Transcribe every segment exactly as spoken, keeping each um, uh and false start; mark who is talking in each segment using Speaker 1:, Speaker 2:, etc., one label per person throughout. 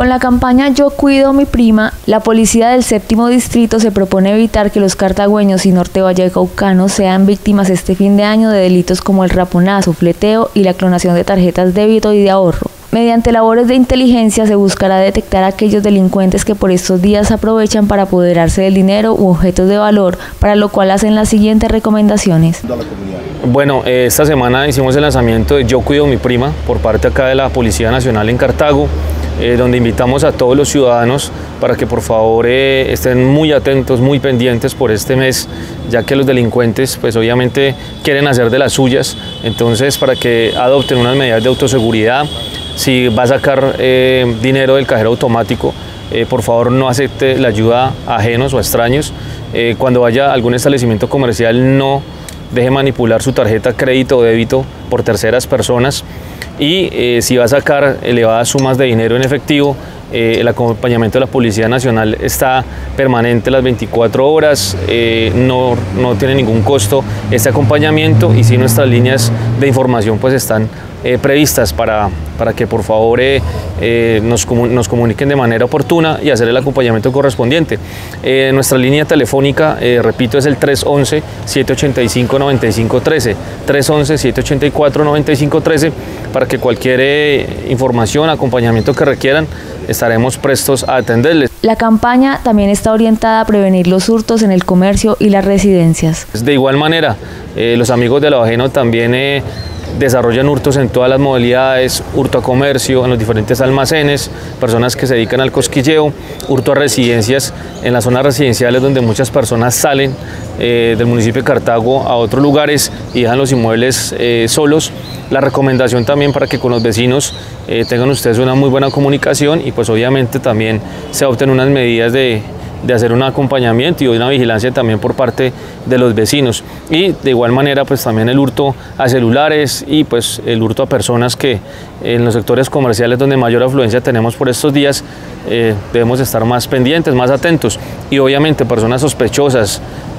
Speaker 1: Con la campaña Yo Cuido a mi Prima, la policía del séptimo distrito se propone evitar que los cartagüeños y norte vallecaucanos sean víctimas este fin de año de delitos como el raponazo, fleteo y la clonación de tarjetas débito y de ahorro. Mediante labores de inteligencia se buscará detectar a aquellos delincuentes que por estos días aprovechan para apoderarse del dinero u objetos de valor, para lo cual hacen las siguientes recomendaciones.
Speaker 2: Bueno, eh, esta semana hicimos el lanzamiento de Yo Cuido a mi Prima por parte acá de la Policía Nacional en Cartago, eh, donde invitamos a todos los ciudadanos para que por favor eh, estén muy atentos, muy pendientes por este mes, ya que los delincuentes pues obviamente quieren hacer de las suyas, entonces para que adopten unas medidas de autoseguridad. Si va a sacar eh, dinero del cajero automático, eh, por favor no acepte la ayuda a ajenos o a extraños. Eh, cuando vaya a algún establecimiento comercial, no deje manipular su tarjeta crédito o débito por terceras personas. Y eh, si va a sacar elevadas sumas de dinero en efectivo, eh, el acompañamiento de la Policía Nacional está permanente las veinticuatro horas, eh, no, no tiene ningún costo este acompañamiento, y si nuestras líneas de información pues están Eh, previstas para, para que por favor eh, eh, nos, comun nos comuniquen de manera oportuna y hacer el acompañamiento correspondiente. Eh, nuestra línea telefónica, eh, repito, es el tres once, siete ochenta y cinco, noventa y cinco trece, tres once, siete ochenta y cuatro, noventa y cinco trece, para que cualquier eh, información, acompañamiento que requieran, estaremos prestos a atenderles.
Speaker 1: La campaña también está orientada a prevenir los hurtos en el comercio y las residencias.
Speaker 2: De igual manera, eh, los amigos de Lavado Ajeno también eh, desarrollan hurtos en todas las modalidades: hurto a comercio en los diferentes almacenes, personas que se dedican al cosquilleo, hurto a residencias en las zonas residenciales donde muchas personas salen eh, del municipio de Cartago a otros lugares y dejan los inmuebles eh, solos. La recomendación también para que con los vecinos eh, tengan ustedes una muy buena comunicación y pues obviamente también se adopten unas medidas de de hacer un acompañamiento y una vigilancia también por parte de los vecinos. Y de igual manera pues también el hurto a celulares y pues el hurto a personas que en los sectores comerciales donde mayor afluencia tenemos por estos días, eh, debemos estar más pendientes, más atentos, y obviamente personas sospechosas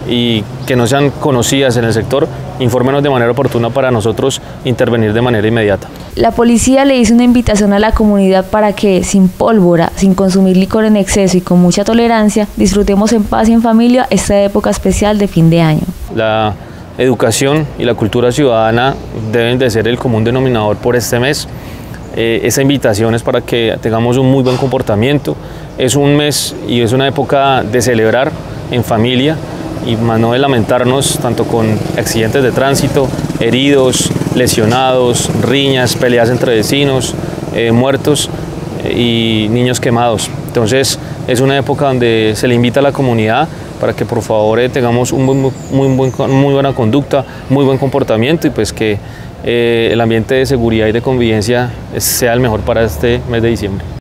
Speaker 2: y que no sean conocidas en el sector, infórmenos de manera oportuna para nosotros intervenir de manera inmediata.
Speaker 1: La policía le hizo una invitación a la comunidad para que, sin pólvora, sin consumir licor en exceso y con mucha tolerancia, disfrutemos en paz y en familia esta época especial de fin de año.
Speaker 2: La educación y la cultura ciudadana deben de ser el común denominador por este mes. Eh, esa invitación es para que tengamos un muy buen comportamiento. Es un mes y es una época de celebrar en familia, y más no de lamentarnos tanto con accidentes de tránsito, heridos, lesionados, riñas, peleas entre vecinos, eh, muertos eh, y niños quemados. Entonces es una época donde se le invita a la comunidad para que por favor eh, tengamos un muy, muy, muy, muy buena conducta, muy buen comportamiento, y pues que eh, el ambiente de seguridad y de convivencia sea el mejor para este mes de diciembre.